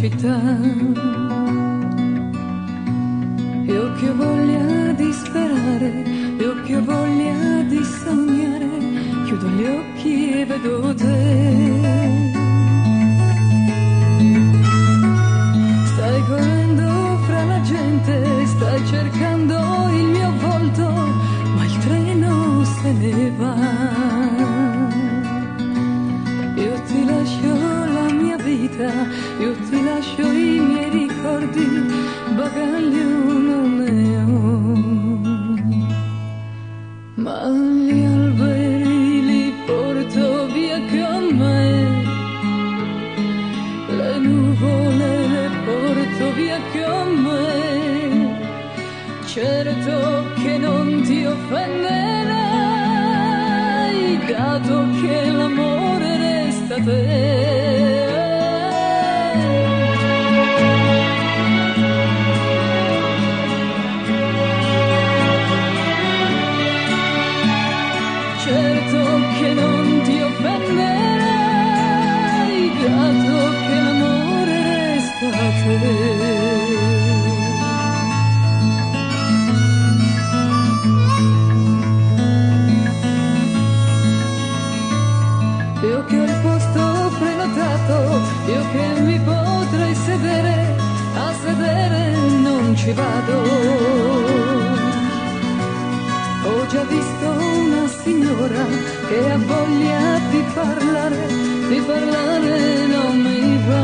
città. Io che ho voglia di sperare, io che ho voglia di sognare, chiudo gli occhi e vedo te. Stai correndo fra la gente, stai cercando il mio volto, ma il treno se ne va. Io ti lascio la mia vita, io ti lascio i miei ricordi, bagaglio non ne ho, ma gli alberi li porto via con me, le nuvole le porto via con me, certo che non ti offenderai, dato che l'amore resta a te. Certo che non ti offenderai, dato che l'amore resta a te. Io che ho il posto prenotato, io che mi potrei sedere, a sedere non ci vado. Ho già visto una signora che ha voglia di parlare non mi va.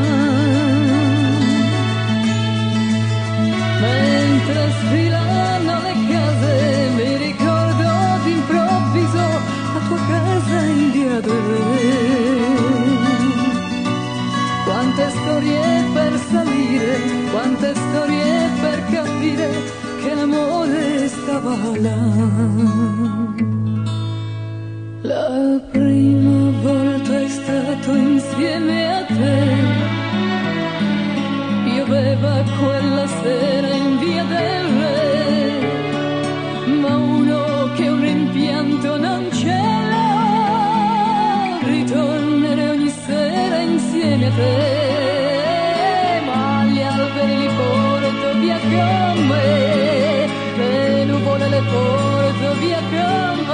Mentre sfilano le case mi ricordo d'improvviso la tua casa in via del Re. Quante storie per salire, quante storie per capire che l'amore stava là. La prima volta è stato insieme a te, pioveva quella sera in via del Re, ma uno che un rimpianto non ce l'ha, ritornare ogni sera insieme a te, ma gli alberi li porto via con me, le nuvole le porto via con me.